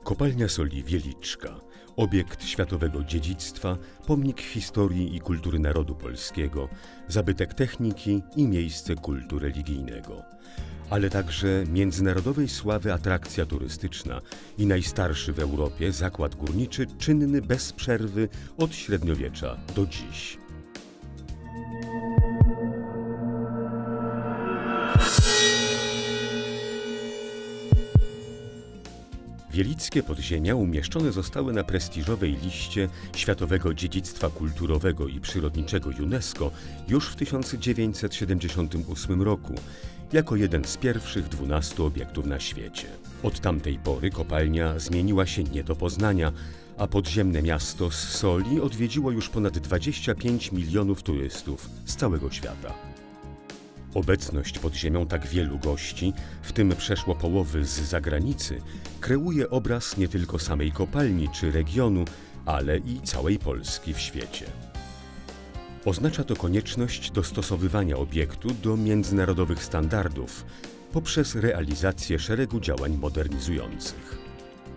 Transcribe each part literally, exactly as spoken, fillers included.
Kopalnia Soli Wieliczka, obiekt światowego dziedzictwa, pomnik historii i kultury narodu polskiego, zabytek techniki i miejsce kultu religijnego, ale także międzynarodowej sławy atrakcja turystyczna i najstarszy w Europie zakład górniczy czynny bez przerwy od średniowiecza do dziś. Wielickie podziemia umieszczone zostały na prestiżowej liście Światowego Dziedzictwa Kulturowego i Przyrodniczego UNESCO już w tysiąc dziewięćset siedemdziesiątym ósmym roku, jako jeden z pierwszych dwunastu obiektów na świecie. Od tamtej pory kopalnia zmieniła się nie do poznania, a podziemne miasto z Soli odwiedziło już ponad dwadzieścia pięć milionów turystów z całego świata. Obecność pod ziemią tak wielu gości, w tym przeszło połowy z zagranicy, kreuje obraz nie tylko samej kopalni czy regionu, ale i całej Polski w świecie. Oznacza to konieczność dostosowywania obiektu do międzynarodowych standardów poprzez realizację szeregu działań modernizujących.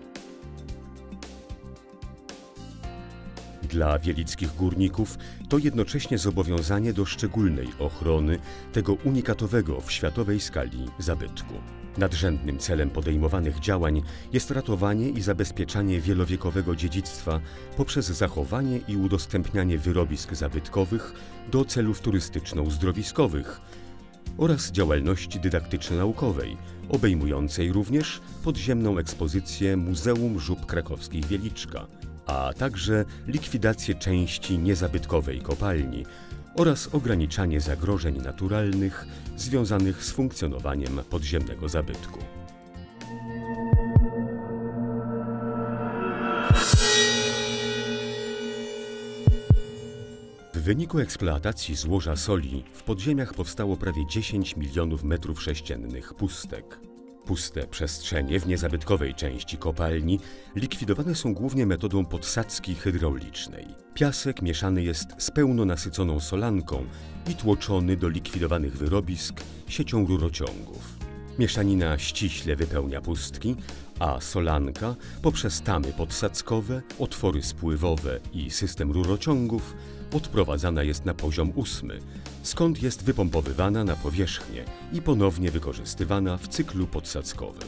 Dla wielickich górników to jednocześnie zobowiązanie do szczególnej ochrony tego unikatowego w światowej skali zabytku. Nadrzędnym celem podejmowanych działań jest ratowanie i zabezpieczanie wielowiekowego dziedzictwa poprzez zachowanie i udostępnianie wyrobisk zabytkowych do celów turystyczno-uzdrowiskowych oraz działalności dydaktyczno-naukowej, obejmującej również podziemną ekspozycję Muzeum Żub Krakowskich Wieliczka, a także likwidację części niezabytkowej kopalni oraz ograniczanie zagrożeń naturalnych związanych z funkcjonowaniem podziemnego zabytku. W wyniku eksploatacji złoża soli w podziemiach powstało prawie dziesięć milionów metrów sześciennych pustek. Puste przestrzenie w niezabytkowej części kopalni likwidowane są głównie metodą podsadzki hydraulicznej. Piasek mieszany jest z pełno nasyconą solanką i tłoczony do likwidowanych wyrobisk siecią rurociągów. Mieszanina ściśle wypełnia pustki, a solanka poprzez tamy podsadzkowe, otwory spływowe i system rurociągów odprowadzana jest na poziom ósmy, skąd jest wypompowywana na powierzchnię i ponownie wykorzystywana w cyklu podsadzkowym.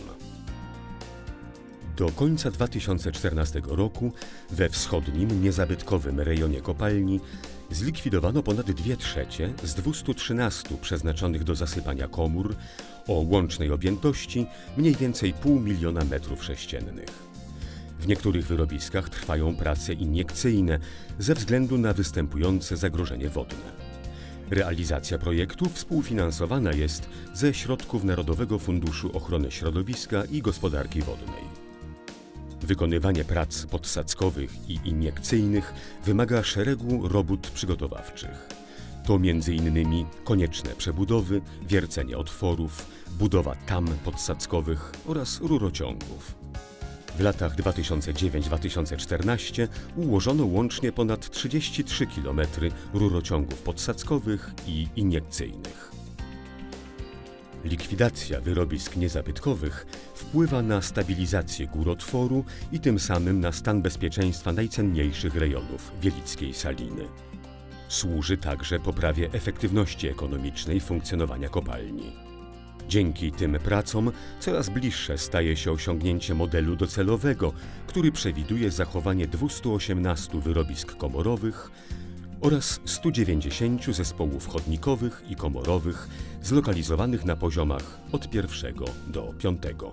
Do końca dwa tysiące czternastego roku we wschodnim, niezabytkowym rejonie kopalni zlikwidowano ponad dwie trzecie z dwustu trzynastu przeznaczonych do zasypania komór o łącznej objętości mniej więcej pół miliona metrów sześciennych. W niektórych wyrobiskach trwają prace iniekcyjne ze względu na występujące zagrożenie wodne. Realizacja projektu współfinansowana jest ze środków Narodowego Funduszu Ochrony Środowiska i Gospodarki Wodnej. Wykonywanie prac podsadzkowych i iniekcyjnych wymaga szeregu robót przygotowawczych. To między innymi konieczne przebudowy, wiercenie otworów, budowa tam podsadzkowych oraz rurociągów. W latach dwa tysiące dziewiątym do dwa tysiące czternastego ułożono łącznie ponad trzydzieści trzy kilometry rurociągów podsadzkowych i iniekcyjnych. Likwidacja wyrobisk niezabytkowych wpływa na stabilizację górotworu i tym samym na stan bezpieczeństwa najcenniejszych rejonów Wielickiej Saliny. Służy także poprawie efektywności ekonomicznej funkcjonowania kopalni. Dzięki tym pracom coraz bliższe staje się osiągnięcie modelu docelowego, który przewiduje zachowanie dwustu osiemnastu wyrobisk komorowych oraz stu dziewięćdziesięciu zespołów chodnikowych i komorowych zlokalizowanych na poziomach od pierwszego do piątego.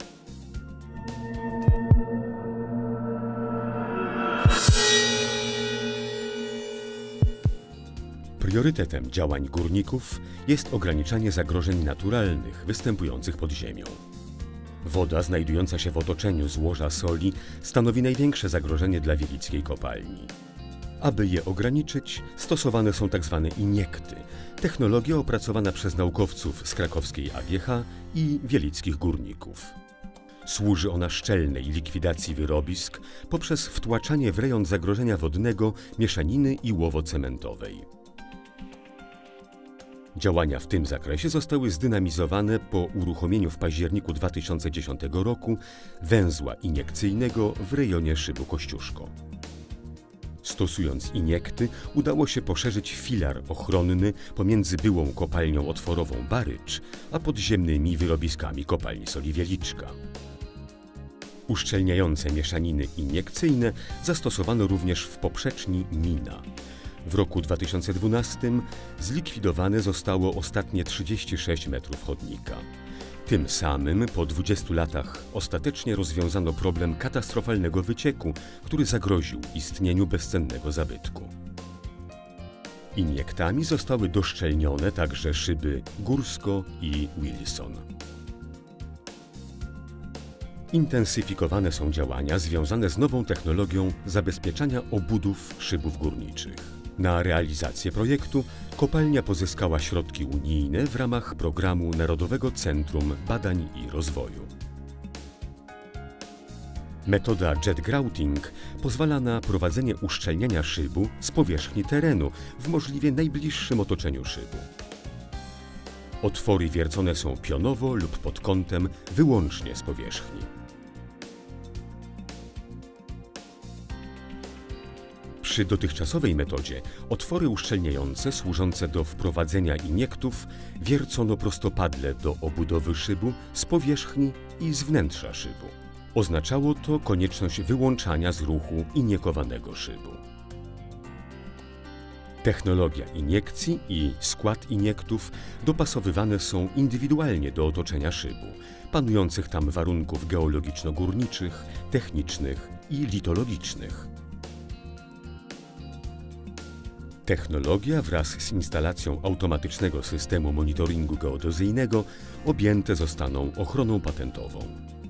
Priorytetem działań górników jest ograniczanie zagrożeń naturalnych występujących pod ziemią. Woda znajdująca się w otoczeniu złoża soli stanowi największe zagrożenie dla wielickiej kopalni. Aby je ograniczyć, stosowane są tzw. iniekty, technologia opracowana przez naukowców z krakowskiej A G H i wielickich górników. Służy ona szczelnej likwidacji wyrobisk poprzez wtłaczanie w rejon zagrożenia wodnego mieszaniny iłowo-cementowej. Działania w tym zakresie zostały zdynamizowane po uruchomieniu w październiku dwa tysiące dziesiątego roku węzła iniekcyjnego w rejonie szybu Kościuszko. Stosując iniekty, udało się poszerzyć filar ochronny pomiędzy byłą kopalnią otworową Barycz, a podziemnymi wyrobiskami kopalni soli Wieliczka. Uszczelniające mieszaniny iniekcyjne zastosowano również w poprzeczni Mina. W roku dwa tysiące dwunastym zlikwidowane zostało ostatnie trzydzieści sześć metrów chodnika. Tym samym po dwudziestu latach ostatecznie rozwiązano problem katastrofalnego wycieku, który zagroził istnieniu bezcennego zabytku. Iniektami zostały doszczelnione także szyby Górsko i Wilson. Intensyfikowane są działania związane z nową technologią zabezpieczania obudów szybów górniczych. Na realizację projektu kopalnia pozyskała środki unijne w ramach programu Narodowego Centrum Badań i Rozwoju. Metoda jet grouting pozwala na prowadzenie uszczelniania szybu z powierzchni terenu w możliwie najbliższym otoczeniu szybu. Otwory wiercone są pionowo lub pod kątem wyłącznie z powierzchni. Przy dotychczasowej metodzie otwory uszczelniające służące do wprowadzenia iniektów wiercono prostopadle do obudowy szybu z powierzchni i z wnętrza szybu. Oznaczało to konieczność wyłączania z ruchu iniekowanego szybu. Technologia iniekcji i skład iniektów dopasowywane są indywidualnie do otoczenia szybu, panujących tam warunków geologiczno-górniczych, technicznych i litologicznych. Technologia wraz z instalacją automatycznego systemu monitoringu geodezyjnego objęte zostaną ochroną patentową.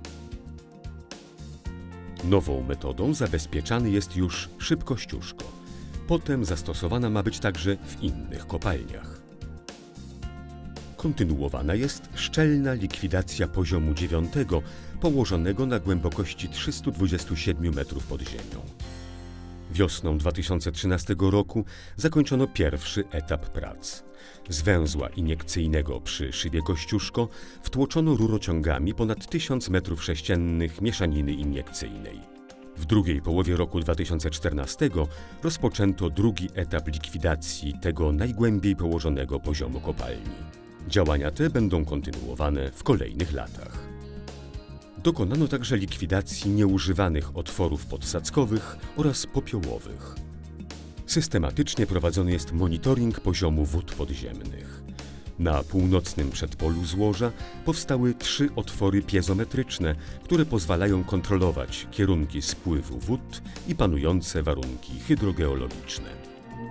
Nową metodą zabezpieczany jest już szyb Kościuszko. Potem zastosowana ma być także w innych kopalniach. Kontynuowana jest szczelna likwidacja poziomu dziewiątego położonego na głębokości trzystu dwudziestu siedmiu metrów pod ziemią. Wiosną dwa tysiące trzynastego roku zakończono pierwszy etap prac. Z węzła iniekcyjnego przy szybie Kościuszko wtłoczono rurociągami ponad tysiąc metrów sześciennych mieszaniny iniekcyjnej. W drugiej połowie roku dwa tysiące czternastego rozpoczęto drugi etap likwidacji tego najgłębiej położonego poziomu kopalni. Działania te będą kontynuowane w kolejnych latach. Dokonano także likwidacji nieużywanych otworów podsadzkowych oraz popiołowych. Systematycznie prowadzony jest monitoring poziomu wód podziemnych. Na północnym przedpolu złoża powstały trzy otwory piezometryczne, które pozwalają kontrolować kierunki spływu wód i panujące warunki hydrogeologiczne.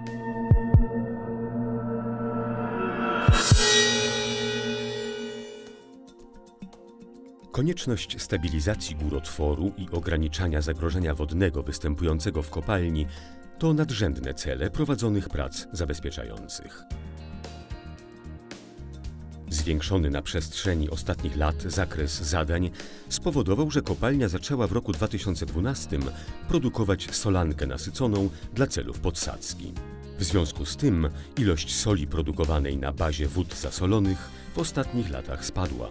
Konieczność stabilizacji górotworu i ograniczania zagrożenia wodnego występującego w kopalni to nadrzędne cele prowadzonych prac zabezpieczających. Zwiększony na przestrzeni ostatnich lat zakres zadań spowodował, że kopalnia zaczęła w roku dwa tysiące dwunastym produkować solankę nasyconą dla celów podsadzki. W związku z tym ilość soli produkowanej na bazie wód zasolonych w ostatnich latach spadła.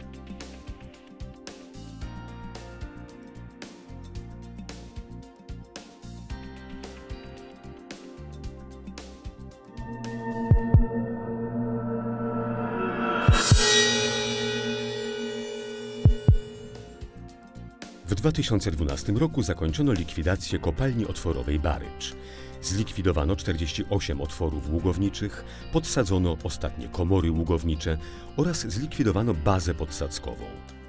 W dwa tysiące dwunastym roku zakończono likwidację kopalni otworowej Barycz. Zlikwidowano czterdzieści osiem otworów ługowniczych, podsadzono ostatnie komory ługownicze oraz zlikwidowano bazę podsadzkową.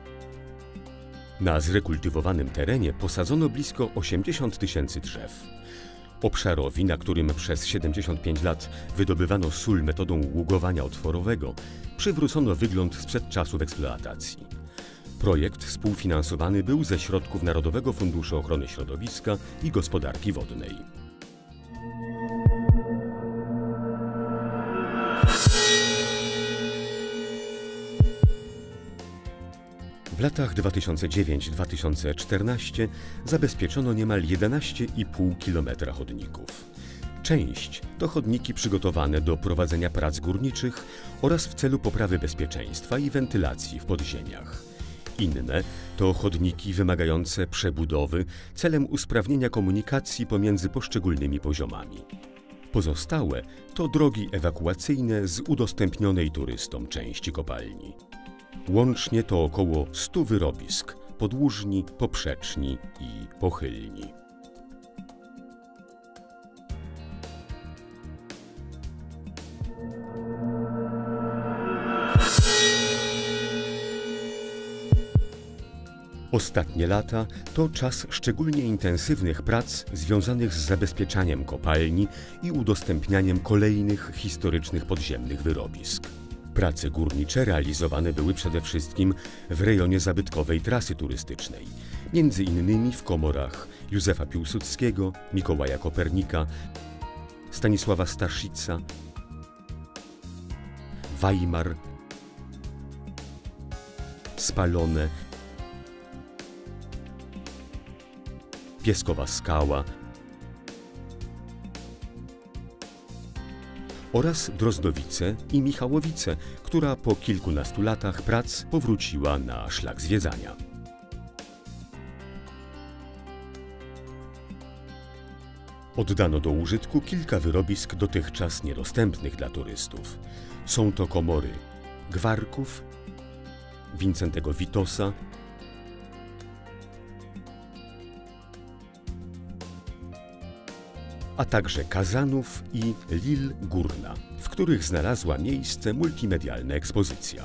Na zrekultywowanym terenie posadzono blisko osiemdziesiąt tysięcy drzew. Obszarowi, na którym przez siedemdziesiąt pięć lat wydobywano sól metodą ługowania otworowego, przywrócono wygląd sprzed czasów eksploatacji. Projekt współfinansowany był ze środków Narodowego Funduszu Ochrony Środowiska i Gospodarki Wodnej. W latach dwa tysiące dziewiątym do dwa tysiące czternastego zabezpieczono niemal jedenaście i pół kilometra chodników. Część to chodniki przygotowane do prowadzenia prac górniczych oraz w celu poprawy bezpieczeństwa i wentylacji w podziemiach. Inne to chodniki wymagające przebudowy celem usprawnienia komunikacji pomiędzy poszczególnymi poziomami. Pozostałe to drogi ewakuacyjne z udostępnionej turystom części kopalni. Łącznie to około stu wyrobisk, podłużni, poprzeczni i pochylni. Ostatnie lata to czas szczególnie intensywnych prac związanych z zabezpieczaniem kopalni i udostępnianiem kolejnych historycznych podziemnych wyrobisk. Prace górnicze realizowane były przede wszystkim w rejonie zabytkowej trasy turystycznej, między innymi w komorach Józefa Piłsudskiego, Mikołaja Kopernika, Stanisława Staszica, Weimar, Spalone, Pieskowa Skała oraz Drozdowice i Michałowice, która po kilkunastu latach prac powróciła na szlak zwiedzania. Oddano do użytku kilka wyrobisk dotychczas niedostępnych dla turystów. Są to komory Gwarków, Wincentego Witosa, a także Kazanów i Lil Górna, w których znalazła miejsce multimedialna ekspozycja.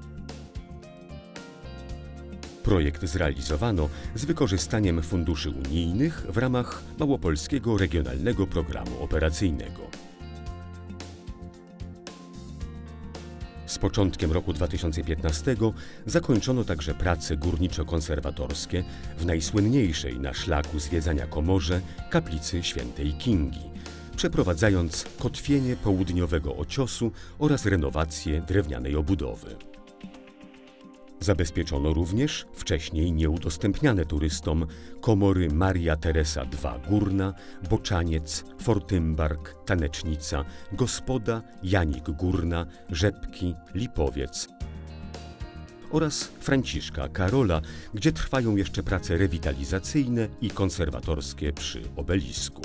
Projekt zrealizowano z wykorzystaniem funduszy unijnych w ramach Małopolskiego Regionalnego Programu Operacyjnego. Z początkiem roku dwa tysiące piętnastego zakończono także prace górniczo-konserwatorskie w najsłynniejszej na szlaku zwiedzania Komorze kaplicy Świętej Kingi, przeprowadzając kotwienie południowego ociosu oraz renowację drewnianej obudowy. Zabezpieczono również wcześniej nieudostępniane turystom komory Maria Teresa druga Górna, Boczaniec, Fortymbark, Tanecznica, Gospoda, Janik Górna, Rzepki, Lipowiec oraz Franciszka Karola, gdzie trwają jeszcze prace rewitalizacyjne i konserwatorskie przy obelisku.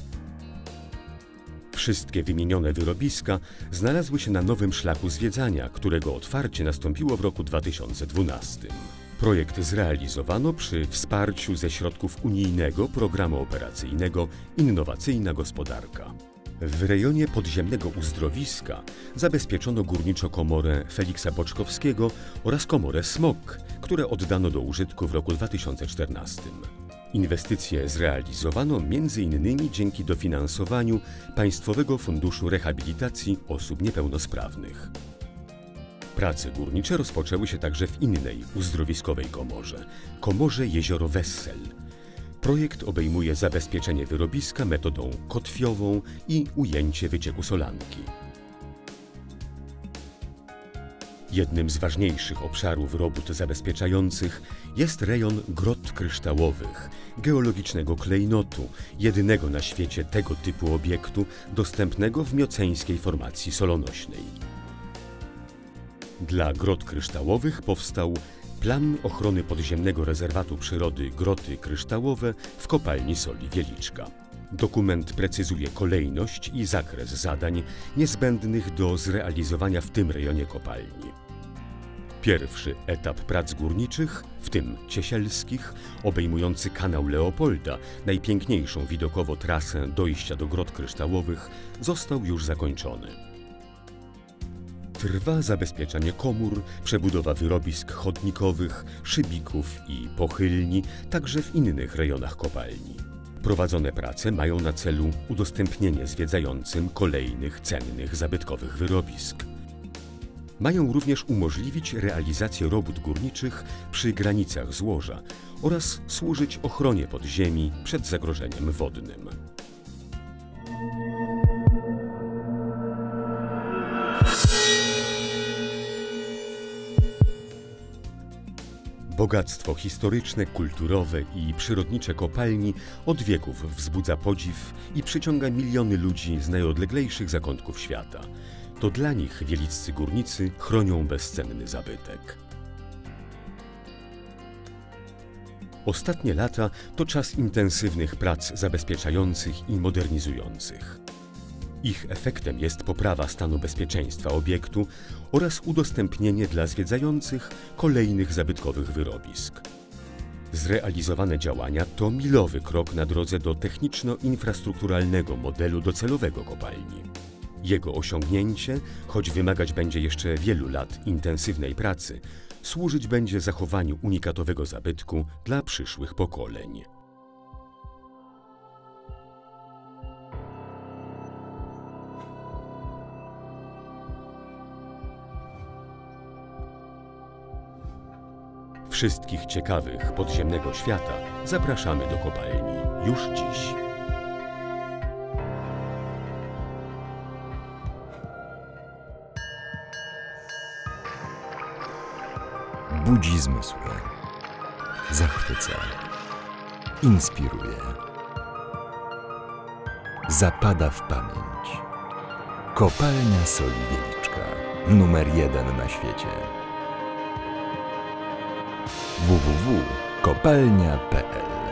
Wszystkie wymienione wyrobiska znalazły się na nowym szlaku zwiedzania, którego otwarcie nastąpiło w roku dwa tysiące dwunastym. Projekt zrealizowano przy wsparciu ze środków unijnego programu operacyjnego Innowacyjna Gospodarka. W rejonie podziemnego uzdrowiska zabezpieczono górniczo komorę Feliksa Boczkowskiego oraz komorę Smok, które oddano do użytku w roku dwa tysiące czternastym. Inwestycje zrealizowano między innymi dzięki dofinansowaniu Państwowego Funduszu Rehabilitacji Osób Niepełnosprawnych. Prace górnicze rozpoczęły się także w innej uzdrowiskowej komorze, komorze Jezioro Wessel. Projekt obejmuje zabezpieczenie wyrobiska metodą kotwiową i ujęcie wycieku solanki. Jednym z ważniejszych obszarów robót zabezpieczających jest rejon grot kryształowych, geologicznego klejnotu, jedynego na świecie tego typu obiektu dostępnego w mioceńskiej formacji solonośnej. Dla grot kryształowych powstał Plan ochrony podziemnego rezerwatu przyrody Groty Kryształowe w kopalni soli Wieliczka. Dokument precyzuje kolejność i zakres zadań niezbędnych do zrealizowania w tym rejonie kopalni. Pierwszy etap prac górniczych, w tym ciesielskich, obejmujący kanał Leopolda, najpiękniejszą widokowo trasę dojścia do grot kryształowych, został już zakończony. Trwa zabezpieczanie komór, przebudowa wyrobisk chodnikowych, szybików i pochylni, także w innych rejonach kopalni. Prowadzone prace mają na celu udostępnienie zwiedzającym kolejnych cennych zabytkowych wyrobisk. Mają również umożliwić realizację robót górniczych przy granicach złoża oraz służyć ochronie podziemi przed zagrożeniem wodnym. Bogactwo historyczne, kulturowe i przyrodnicze kopalni od wieków wzbudza podziw i przyciąga miliony ludzi z najodleglejszych zakątków świata. To dla nich wieliccy górnicy chronią bezcenny zabytek. Ostatnie lata to czas intensywnych prac zabezpieczających i modernizujących. Ich efektem jest poprawa stanu bezpieczeństwa obiektu oraz udostępnienie dla zwiedzających kolejnych zabytkowych wyrobisk. Zrealizowane działania to milowy krok na drodze do techniczno-infrastrukturalnego modelu docelowego kopalni. Jego osiągnięcie, choć wymagać będzie jeszcze wielu lat intensywnej pracy, służyć będzie zachowaniu unikatowego zabytku dla przyszłych pokoleń. Wszystkich ciekawych podziemnego świata zapraszamy do kopalni już dziś. Budzi zmysły, zachwyca, inspiruje, zapada w pamięć. Kopalnia Soli Wieliczka, numer jeden na świecie. w w w kropka kopalnia kropka p l